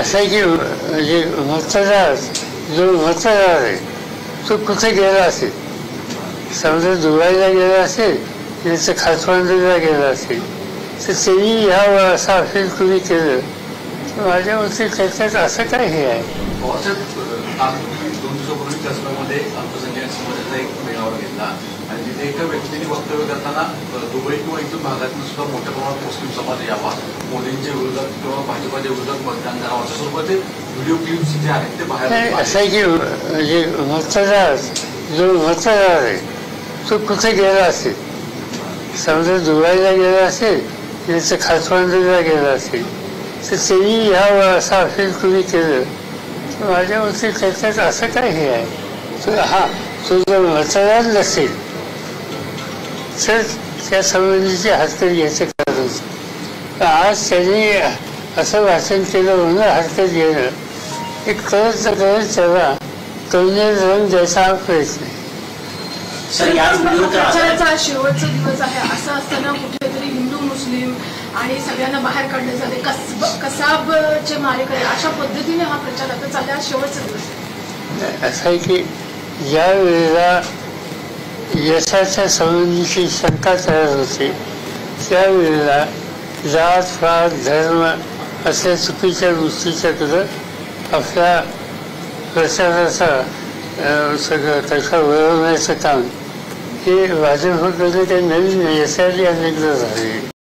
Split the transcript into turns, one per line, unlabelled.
असं आहे की म्हणजे मतदार जो मतदार आहे तो कुठे गेला असेल, समजा दुबईला गेला असेल, त्याचं खातवंडीला गेला असेल, तर त्यांनी ह्या असं असेल तुम्ही केलं तर माझ्या मते त्याच्यात असं काय हे आहे.
दोन दिवसापूर्वी कसब्यामध्ये अल्पसंख्याक समाजाचा एक मेळावा घेतला आणि तिथे एका व्यक्तीने वक्तव्य करताना दुबई किंवा इतर भागातून सुद्धा मोठ्या प्रमाणात मुस्लिम समाज यावा, मोदींच्या विरोधात किंवा भाजपाच्या विरोधात मतदान करावं अशा स्वरूपाचे व्हिडिओ क्लिप्स जे आहेत ते बाहेर.
असं आहे की म्हणजे मतदार जो मतदार आहे तो कुठे गेला असेल, समजा दुबईला गेला असेल, त्याचं खातवंडीला गेला असेल, तर त्यांनी ह्या असं असेल तुम्ही केलं तर माझ्या मते त्याच्यात असं काय हे आहे. तो जर मतदार नसेल तर त्या संबंधीची हरकत घ्यायचं कारण आज त्यांनी असं भाषण केलं म्हणून हरकत घेणं हे कळत त्याला कौन्यात रंग द्यायचा हा प्रयत्न आहे.
प्रचाराचा शेवटचा दिवस आहे असं असताना कुठेतरी हिंदू मुस्लिम आणि सगळ्यांना बाहेर काढण्यात आले, कसाबचे मारेकरी अशा पद्धतीने हा प्रचार आता चालला, शेवटचा दिवस.
असं आहे की ज्या वेळेला यशाच्या संबंधीची शंका तयार होते त्यावेळेला जात पात धर्म अशा चुकीच्या गोष्टीच्याकडं आपल्या प्रचाराचा सगळं तसं वळवण्याचं काम हे भाजपकडे काही नवीन यशाली अनेकदा झाले.